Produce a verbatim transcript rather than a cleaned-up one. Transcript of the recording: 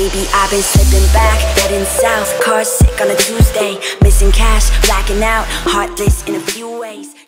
Lately I've been slipping back, heading south, car sick on a Tuesday, missing cash, blacking out, heartless in a few ways.